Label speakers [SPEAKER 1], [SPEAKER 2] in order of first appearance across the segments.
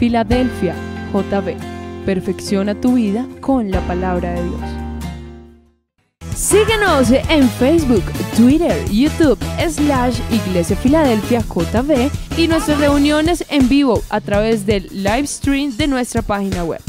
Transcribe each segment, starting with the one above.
[SPEAKER 1] Filadelfia, JB. Perfecciona tu vida con la palabra de Dios. Síguenos en Facebook, Twitter, YouTube, /Iglesia Filadelfia JB y nuestras reuniones en vivo a través del live stream de nuestra página web.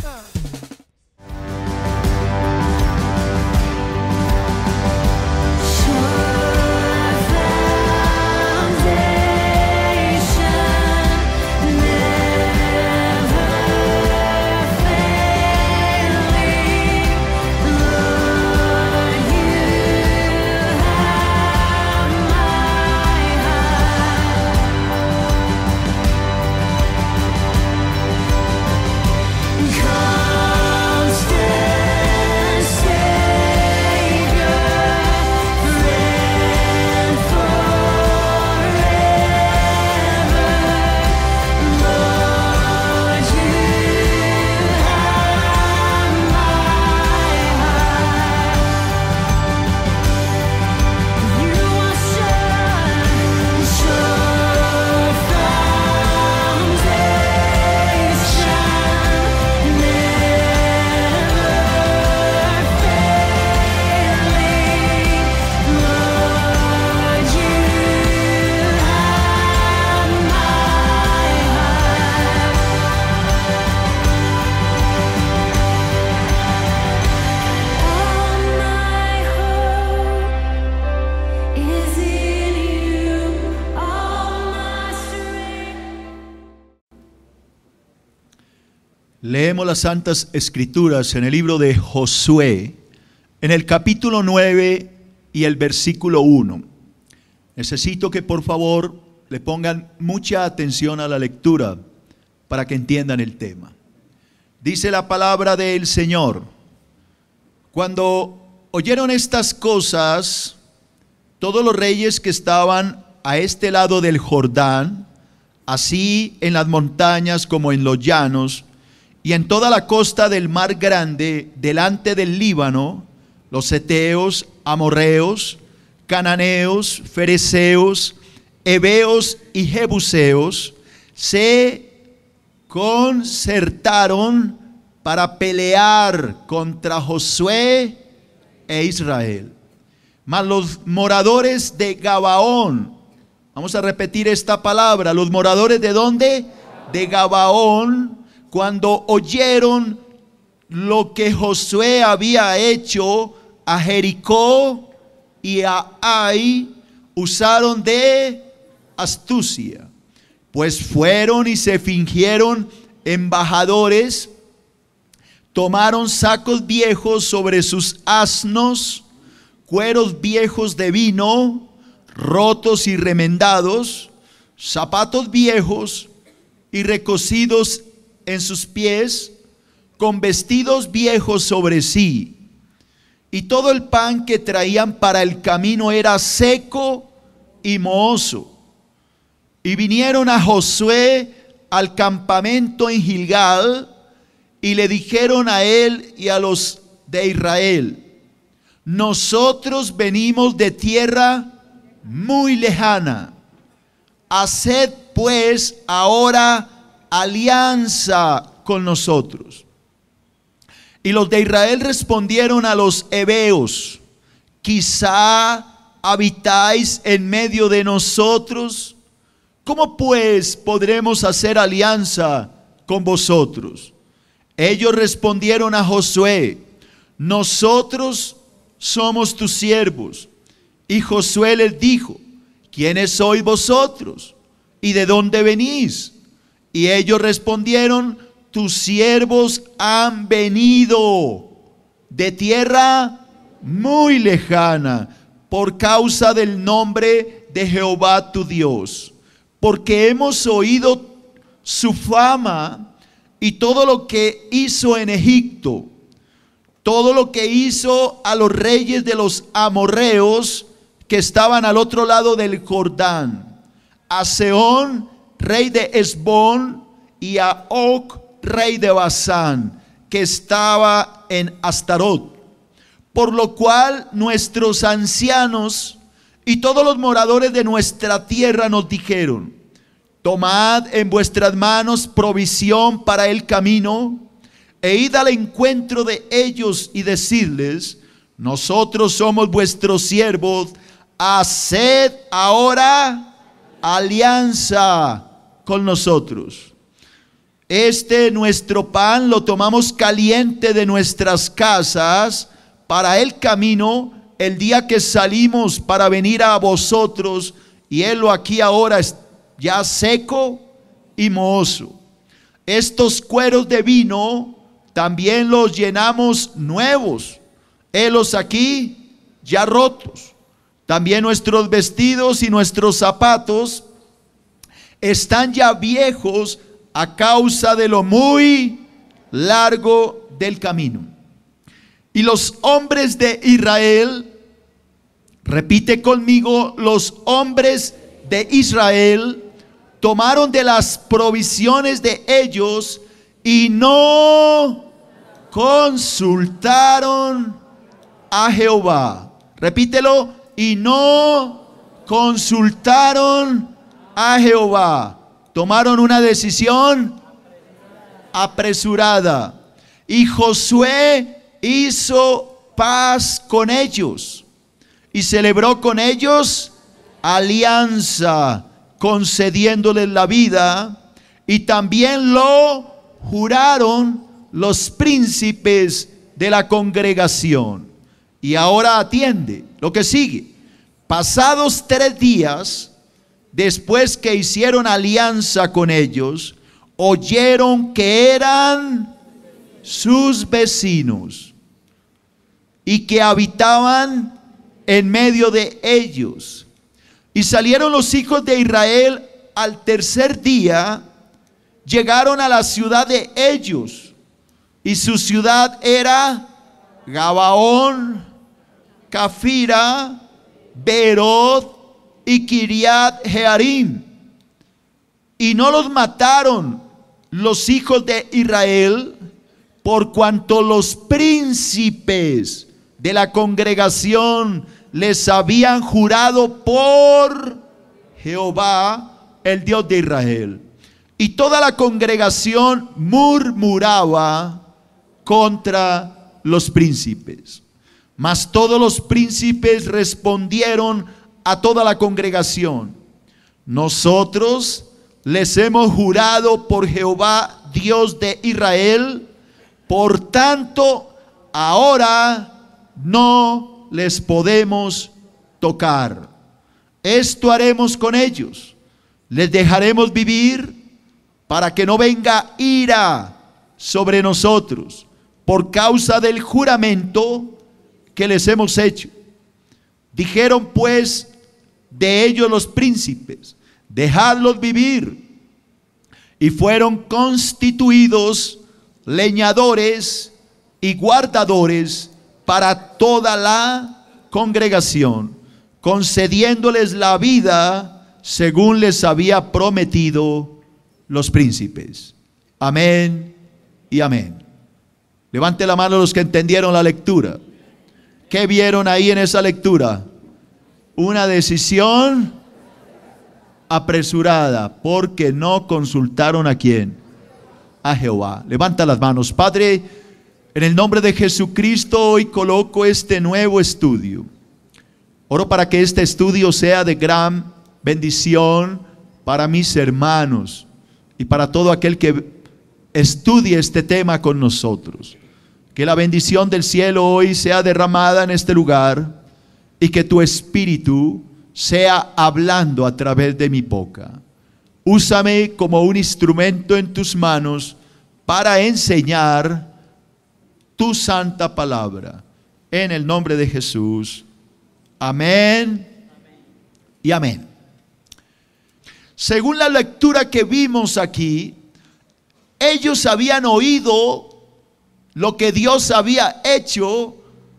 [SPEAKER 2] Leemos las Santas Escrituras en el libro de Josué, en el capítulo 9 y el versículo 1. Necesito que por favor le pongan mucha atención a la lectura para que entiendan el tema. Dice la palabra del Señor: cuando oyeron estas cosas, todos los reyes que estaban a este lado del Jordán, así en las montañas como en los llanos, y en toda la costa del mar grande, delante del Líbano, los heteos, amorreos, cananeos, fereceos, heveos y jebuseos, se concertaron para pelear contra Josué e Israel. Mas los moradores de Gabaón, vamos a repetir esta palabra, los moradores ¿de dónde? De Gabaón, cuando oyeron lo que Josué había hecho a Jericó y a Ai, usaron de astucia, pues fueron y se fingieron embajadores, tomaron sacos viejos sobre sus asnos, cueros viejos de vino, rotos y remendados, zapatos viejos y recocidos en sus pies, con vestidos viejos sobre sí. Y todo el pan que traían para el camino era seco y mohoso. Y vinieron a Josué al campamento en Gilgal, y le dijeron a él y a los de Israel: nosotros venimos de tierra muy lejana. Haced pues ahora alianza con nosotros. Y los de Israel respondieron a los heveos: quizá habitáis en medio de nosotros. ¿Cómo pues podremos hacer alianza con vosotros? Ellos respondieron a Josué: nosotros somos tus siervos. Y Josué les dijo: ¿quiénes sois vosotros? ¿Y de dónde venís? Y ellos respondieron: tus siervos han venido de tierra muy lejana por causa del nombre de Jehová tu Dios, porque hemos oído su fama y todo lo que hizo en Egipto, todo lo que hizo a los reyes de los amorreos que estaban al otro lado del Jordán, a Sehón, rey de Hesbón, y a Og, rey de Basán, que estaba en Astarot. Por lo cual nuestros ancianos y todos los moradores de nuestra tierra nos dijeron: tomad en vuestras manos provisión para el camino, e id al encuentro de ellos y decidles: nosotros somos vuestros siervos, haced ahora alianza con nosotros. Nuestro pan lo tomamos caliente de nuestras casas para el camino, el día que salimos para venir a vosotros, y helo aquí ahora ya seco y mohoso. Estos cueros de vino también los llenamos nuevos, helos aquí ya rotos. También nuestros vestidos y nuestros zapatos están ya viejos a causa de lo muy largo del camino. Y los hombres de Israel, repite conmigo, los hombres de Israel tomaron de las provisiones de ellos y no consultaron a Jehová. Repítelo: y no consultaron a Jehová. Tomaron una decisión apresurada. Y Josué hizo paz con ellos y celebró con ellos alianza, concediéndoles la vida, y también lo juraron los príncipes de la congregación. Y ahora atiende lo que sigue. Pasados 3 días, después que hicieron alianza con ellos, oyeron que eran sus vecinos y que habitaban en medio de ellos. Y salieron los hijos de Israel al tercer día, llegaron a la ciudad de ellos, y su ciudad era Gabaón, Cafira, Beeroth y Kiriat Jearim. Y no los mataron los hijos de Israel, por cuanto los príncipes de la congregación les habían jurado por Jehová, el Dios de Israel. Y toda la congregación murmuraba contra los príncipes. Mas todos los príncipes respondieron a toda la congregación: nosotros les hemos jurado por Jehová, Dios de Israel, por tanto ahora no les podemos tocar. Esto haremos con ellos: les dejaremos vivir, para que no venga ira sobre nosotros por causa del juramento que les hemos hecho. Dijeron pues de ellos los príncipes: dejadlos vivir. Y fueron constituidos leñadores y guardadores para toda la congregación, concediéndoles la vida según les había prometido los príncipes. Amén y amén. Levante la mano los que entendieron la lectura. ¿Qué vieron ahí en esa lectura? Una decisión apresurada, porque no consultaron ¿a quién? A Jehová. Levanta las manos. Padre, en el nombre de Jesucristo, hoy coloco este nuevo estudio. Oro para que este estudio sea de gran bendición para mis hermanos y para todo aquel que estudie este tema con nosotros. Que la bendición del cielo hoy sea derramada en este lugar, y que tu Espíritu sea hablando a través de mi boca. Úsame como un instrumento en tus manos para enseñar tu santa palabra. En el nombre de Jesús. Amén y amén. Según la lectura que vimos aquí, ellos habían oído lo que Dios había hecho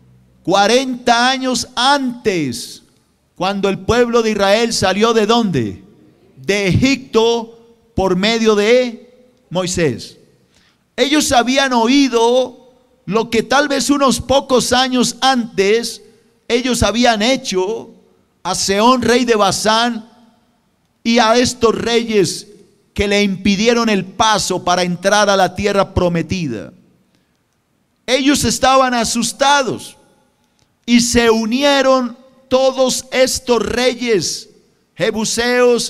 [SPEAKER 2] 40 años antes, cuando el pueblo de Israel salió ¿de dónde? De Egipto, por medio de Moisés. Ellos habían oído lo que tal vez unos pocos años antes ellos habían hecho a Sehón, rey de Basán, y a estos reyes que le impidieron el paso para entrar a la tierra prometida. Ellos estaban asustados y se unieron todos estos reyes, jebuseos,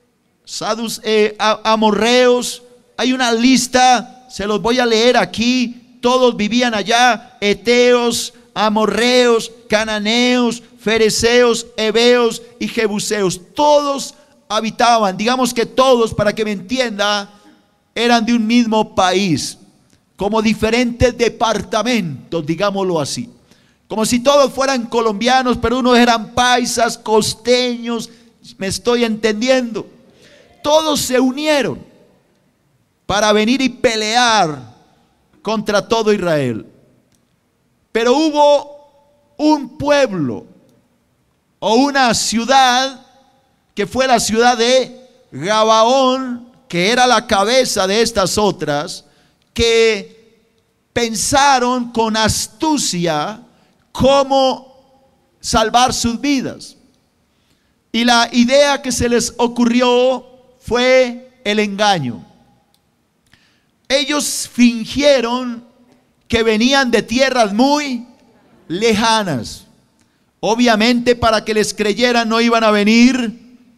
[SPEAKER 2] amorreos. Hay una lista, se los voy a leer aquí. Todos vivían allá: eteos, amorreos, cananeos, fereceos, heveos y jebuseos. Todos habitaban, digamos que todos, para que me entienda, eran de un mismo país, como diferentes departamentos, digámoslo así. Como si todos fueran colombianos, pero unos eran paisas, costeños. ¿Me estoy entendiendo? Todos se unieron para venir y pelear contra todo Israel. Pero hubo un pueblo o una ciudad, que fue la ciudad de Gabaón, que era la cabeza de estas otras, que pensaron con astucia cómo salvar sus vidas. Y la idea que se les ocurrió fue el engaño. Ellos fingieron que venían de tierras muy lejanas. Obviamente, para que les creyeran, no iban a venir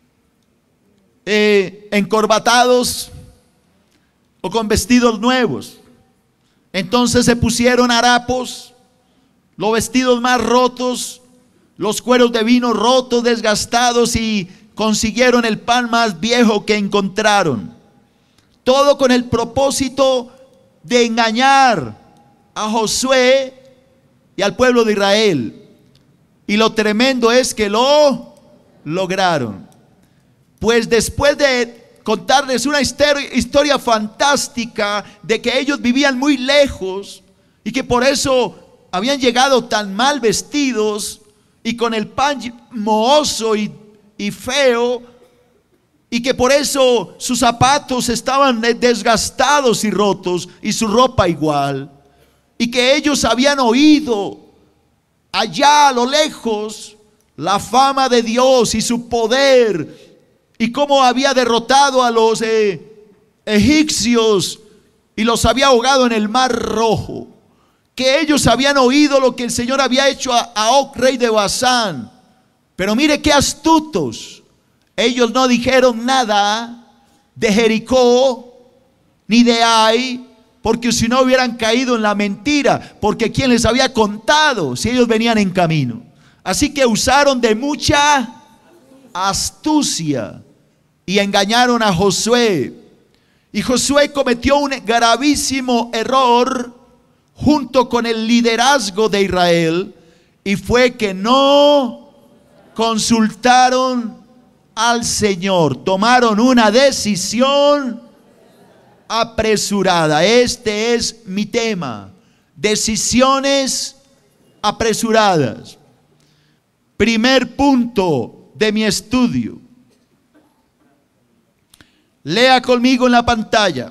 [SPEAKER 2] encorbatados o con vestidos nuevos. Entonces se pusieron harapos, los vestidos más rotos, los cueros de vino rotos, desgastados, y consiguieron el pan más viejo que encontraron. Todo con el propósito de engañar a Josué y al pueblo de Israel. Y lo tremendo es que lo lograron. Pues después de contarles una historia fantástica de que ellos vivían muy lejos y que por eso habían llegado tan mal vestidos y con el pan mohoso y feo, y que por eso sus zapatos estaban desgastados y rotos, y su ropa igual, y que ellos habían oído allá a lo lejos la fama de Dios y su poder, y cómo había derrotado a los egipcios y los había ahogado en el Mar Rojo. Que ellos habían oído lo que el Señor había hecho a Og, rey de Basán. Pero mire qué astutos. Ellos no dijeron nada de Jericó ni de Ai, porque si no hubieran caído en la mentira, porque ¿quién les había contado si ellos venían en camino? Así que usaron de mucha astucia y engañaron a Josué. Y Josué cometió un gravísimo error junto con el liderazgo de Israel, y fue que no consultaron al Señor. Tomaron una decisión apresurada. Este es mi tema: decisiones apresuradas. Primer punto de mi estudio. Lea conmigo en la pantalla.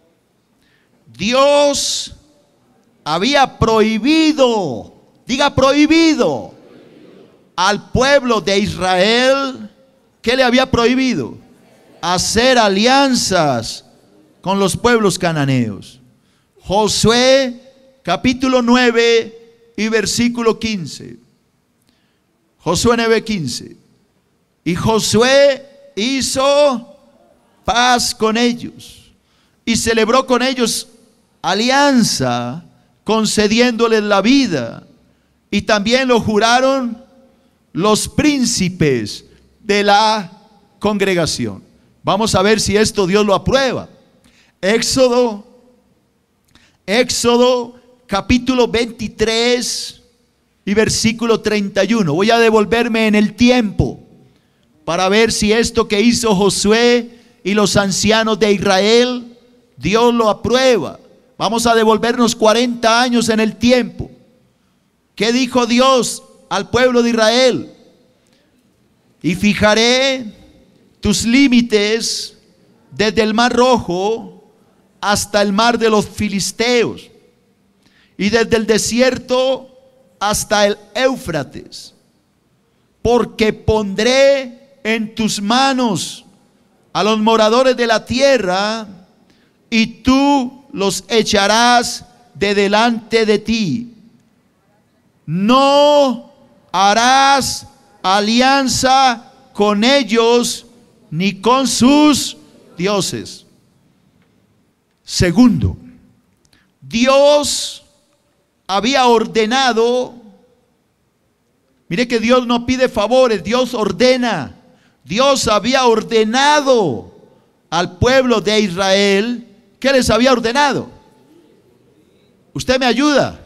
[SPEAKER 2] Dios había prohibido, diga prohibido, al pueblo de Israel. ¿Qué le había prohibido? Hacer alianzas con los pueblos cananeos. Josué capítulo 9 y versículo 15. Josué 9:15. Y Josué hizo paz con ellos y celebró con ellos alianza, concediéndoles la vida, y también lo juraron los príncipes de la congregación. Vamos a ver si esto Dios lo aprueba. Éxodo capítulo 23 y versículo 31. Voy a devolverme en el tiempo para ver si esto que hizo Josué y los ancianos de Israel, Dios lo aprueba. Vamos a devolvernos 40 años en el tiempo. ¿Qué dijo Dios al pueblo de Israel? Y fijaré tus límites desde el Mar Rojo hasta el mar de los filisteos, y desde el desierto hasta el Éufrates, porque pondré en tus manos a los moradores de la tierra, y tú los echarás de delante de ti. No harás alianza con ellos ni con sus dioses. Segundo, Dios había ordenado. Mire que Dios no pide favores, Dios ordena. Dios había ordenado al pueblo de Israel. ¿Qué les había ordenado? ¿Usted me ayuda?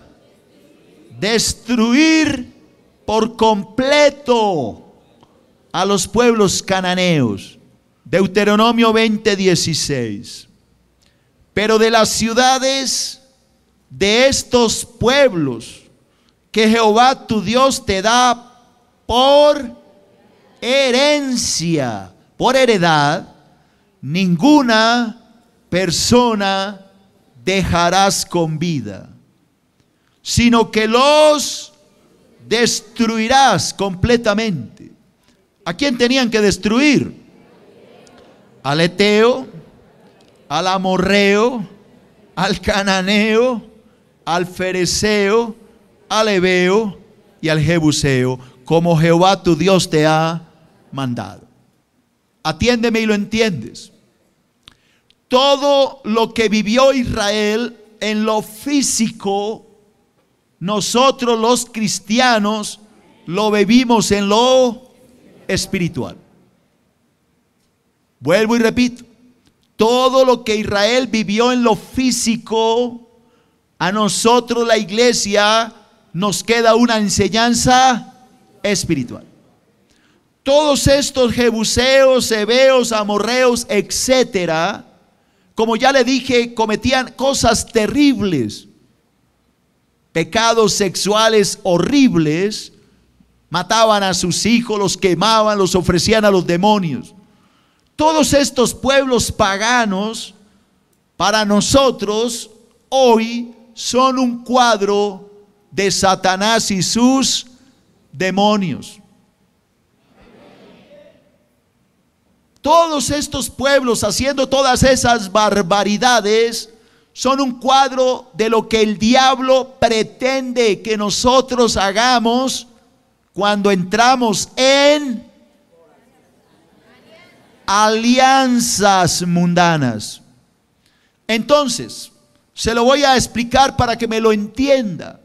[SPEAKER 2] Destruir por completo a los pueblos cananeos. Deuteronomio 20:16. Pero de las ciudades de estos pueblos que Jehová tu Dios te da por herencia, por heredad, ninguna persona dejarás con vida, sino que los destruirás completamente. ¿A quién tenían que destruir? Al Eteo, al Amorreo, al Cananeo, al Fereceo, al Heveo y al Jebuseo, como Jehová tu Dios te ha mandado. Atiéndeme y lo entiendes. Todo lo que vivió Israel en lo físico, nosotros los cristianos lo vivimos en lo espiritual. Vuelvo y repito, todo lo que Israel vivió en lo físico, a nosotros la iglesia nos queda una enseñanza espiritual. Todos estos jebuseos, heveos, amorreos, etcétera, como ya le dije, cometían cosas terribles, pecados sexuales horribles, mataban a sus hijos, los quemaban, los ofrecían a los demonios. Todos estos pueblos paganos, para nosotros, hoy son un cuadro de Satanás y sus demonios. Todos estos pueblos haciendo todas esas barbaridades son un cuadro de lo que el diablo pretende que nosotros hagamos cuando entramos en alianzas mundanas. Entonces, se lo voy a explicar para que me lo entienda.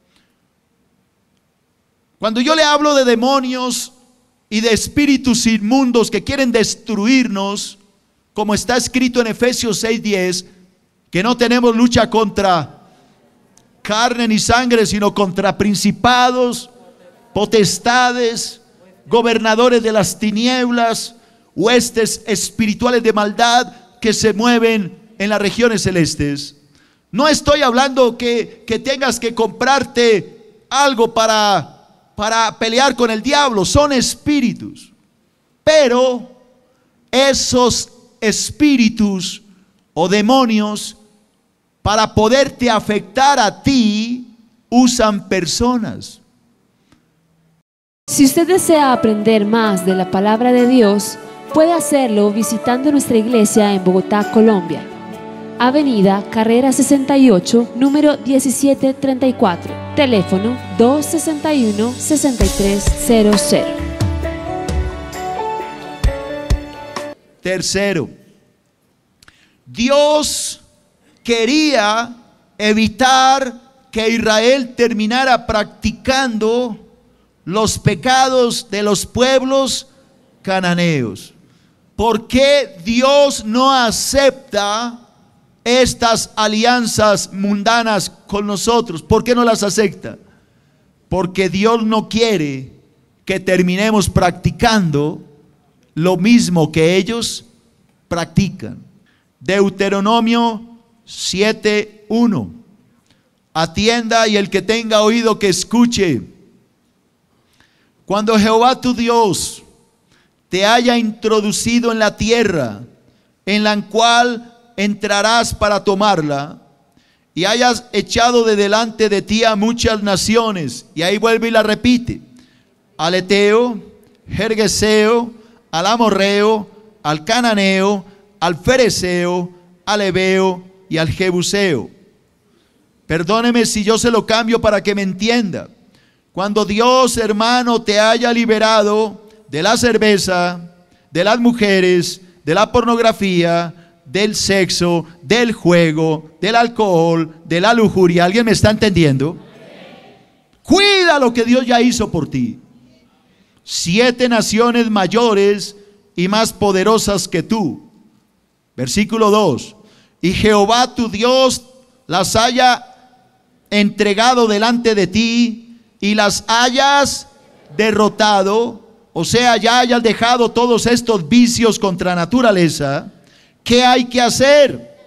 [SPEAKER 2] Cuando yo le hablo de demonios y de espíritus inmundos que quieren destruirnos, como está escrito en Efesios 6:10, que no tenemos lucha contra carne ni sangre, sino contra principados, potestades, gobernadores de las tinieblas, huestes espirituales de maldad que se mueven en las regiones celestes. No estoy hablando que tengas que comprarte algo para pelear con el diablo, son espíritus. Pero esos espíritus o demonios, para poderte afectar a ti, usan personas.
[SPEAKER 3] Si usted desea aprender más de la palabra de Dios, puede hacerlo visitando nuestra iglesia en Bogotá, Colombia. Avenida Carrera 68, número 1734. Teléfono 261-6300.
[SPEAKER 2] Tercero, Dios quería evitar que Israel terminara practicando los pecados de los pueblos cananeos. ¿Por qué Dios no acepta estas alianzas mundanas con nosotros? ¿Por qué no las acepta? Porque Dios no quiere que terminemos practicando lo mismo que ellos practican. Deuteronomio 7:1. Atienda, y el que tenga oído que escuche. Cuando Jehová tu Dios te haya introducido en la tierra en la cual entrarás para tomarla, y hayas echado de delante de ti a muchas naciones, y ahí vuelve y la repite: al Eteo, Gergeseo, al Amorreo, al cananeo, al fereceo, al heveo y al jebuseo. Perdóneme si yo se lo cambio para que me entienda. Cuando Dios, hermano, te haya liberado de la cerveza, de las mujeres, de la pornografía, del sexo, del juego, del alcohol, de la lujuria, ¿alguien me está entendiendo? Cuida lo que Dios ya hizo por ti. 7 naciones mayores y más poderosas que tú. Versículo 2. Y Jehová tu Dios las haya entregado delante de ti y las hayas derrotado, o sea, ya hayas dejado todos estos vicios contra naturaleza. ¿Qué hay que hacer?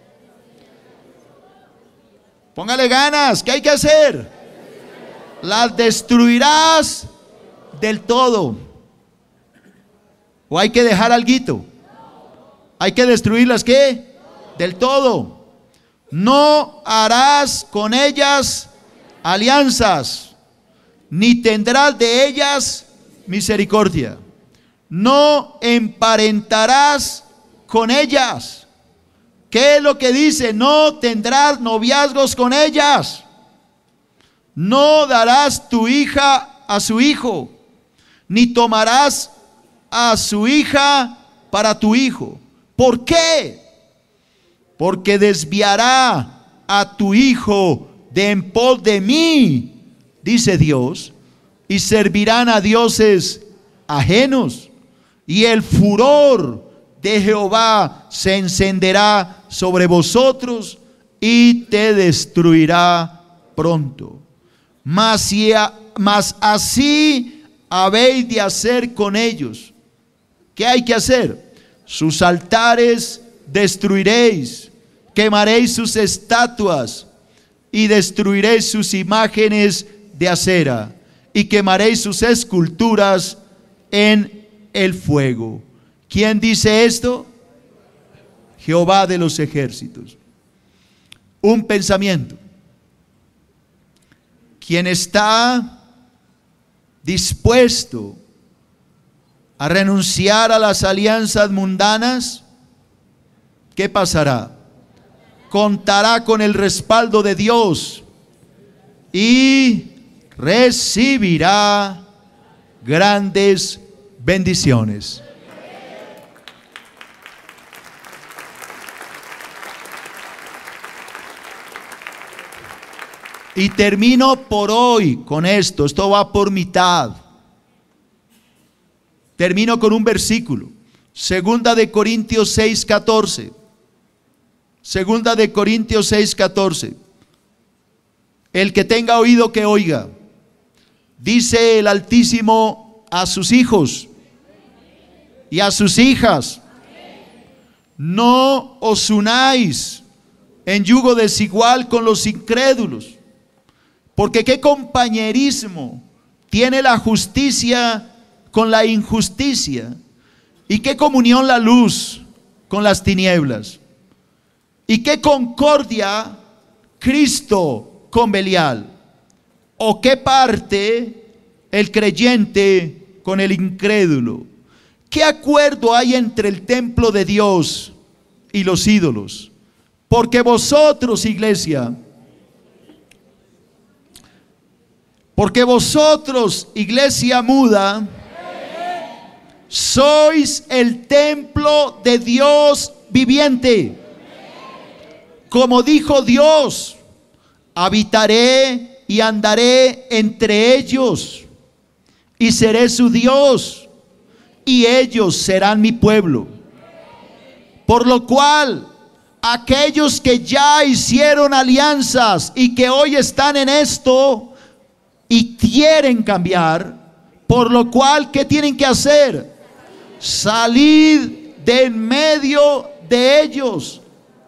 [SPEAKER 2] Póngale ganas. ¿Qué hay que hacer? Las destruirás del todo. ¿O hay que dejar alguito? ¿Hay que destruirlas qué? Del todo. No harás con ellas alianzas, ni tendrás de ellas misericordia. No emparentarás con ellas. ¿Qué es lo que dice? No tendrás noviazgos con ellas. No darás tu hija a su hijo, ni tomarás a su hija para tu hijo. ¿Por qué? Porque desviará a tu hijo de en pos de mí, dice Dios, y servirán a dioses ajenos, y el furor de Jehová se encenderá sobre vosotros y te destruirá pronto. Mas así habéis de hacer con ellos. ¿Qué hay que hacer? Sus altares destruiréis, quemaréis sus estatuas y destruiréis sus imágenes de acera y quemaréis sus esculturas en el fuego. ¿Quién dice esto? Jehová de los ejércitos. Un pensamiento. Quien está dispuesto a renunciar a las alianzas mundanas, ¿qué pasará? Contará con el respaldo de Dios y recibirá grandes bendiciones. Y termino por hoy con esto. Esto va por mitad. Termino con un versículo. Segunda de Corintios 6:14. Segunda de Corintios 6:14. El que tenga oído que oiga. Dice el Altísimo a sus hijos y a sus hijas: no os unáis en yugo desigual con los incrédulos. Porque qué compañerismo tiene la justicia con la injusticia, y qué comunión la luz con las tinieblas, y qué concordia Cristo con Belial, o qué parte el creyente con el incrédulo. ¿Qué acuerdo hay entre el templo de Dios y los ídolos? Porque vosotros, iglesia, iglesia muda, sois el templo de Dios viviente. Como dijo Dios: habitaré y andaré entre ellos, y seré su Dios, y ellos serán mi pueblo. Por lo cual, aquellos que ya hicieron alianzas y que hoy están en esto y quieren cambiar, por lo cual, ¿qué tienen que hacer? Salid de en medio de ellos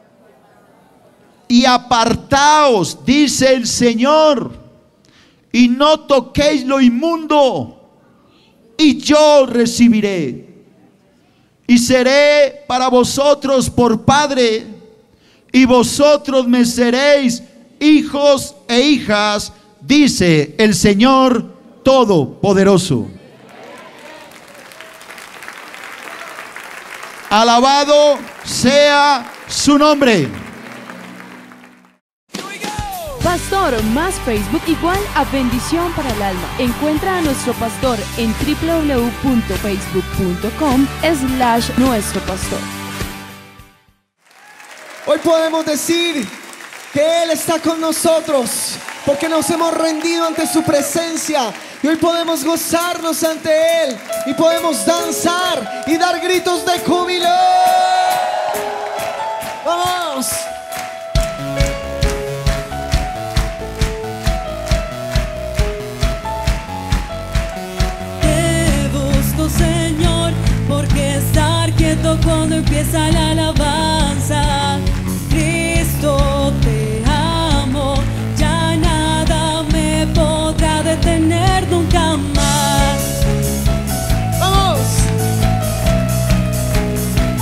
[SPEAKER 2] y apartaos, dice el Señor, y no toquéis lo inmundo, y yo recibiré, y seré para vosotros por padre, y vosotros me seréis hijos e hijas, dice el Señor Todopoderoso. Alabado sea su nombre.
[SPEAKER 1] Pastor más Facebook igual a bendición para el alma. Encuentra a nuestro pastor en www.facebook.com/nuestropastor.
[SPEAKER 4] Hoy podemos decir que Él está con nosotros porque nos hemos rendido ante su presencia. Y hoy podemos gozarnos ante Él y podemos danzar y dar gritos de júbilo. ¡Vamos!
[SPEAKER 5] Señor, porque estar quieto cuando empieza la alabanza. Cristo, te amo, ya nada me podrá detener nunca más.
[SPEAKER 4] ¡Vamos!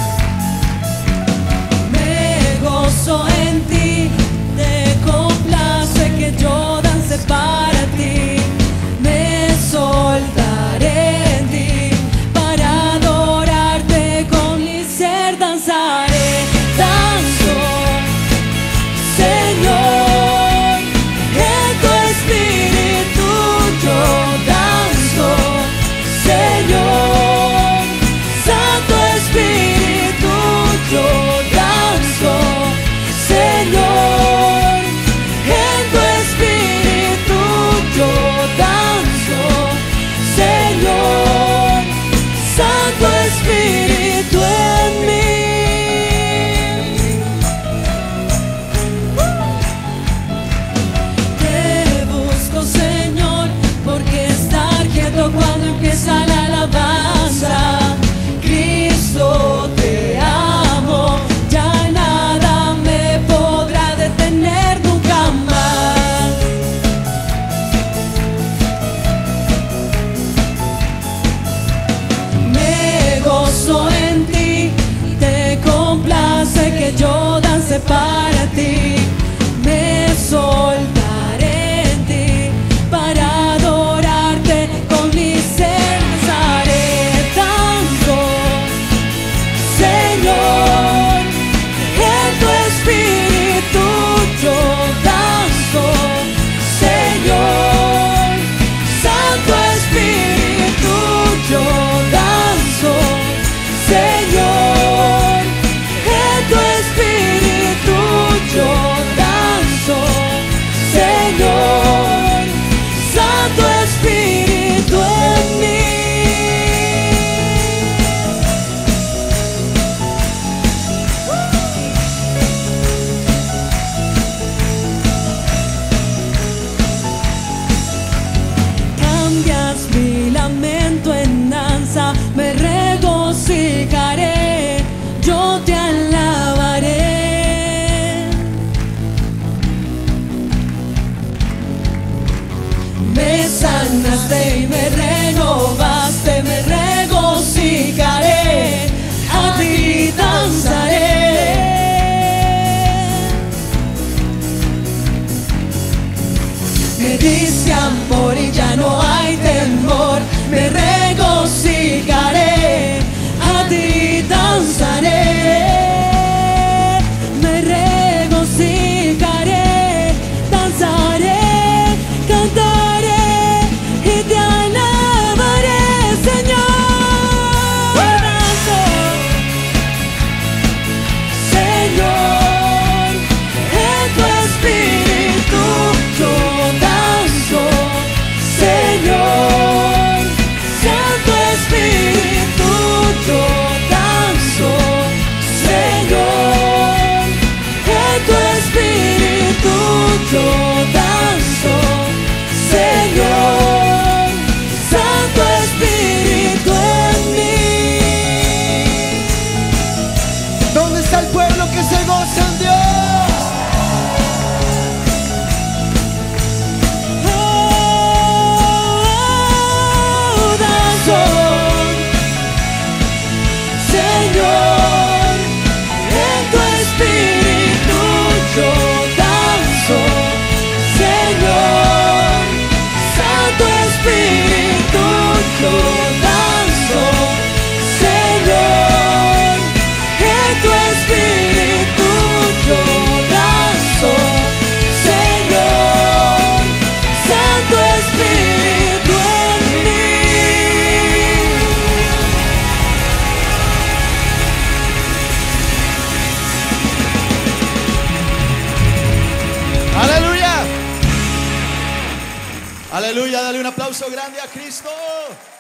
[SPEAKER 2] Aleluya, dale un aplauso grande a Cristo.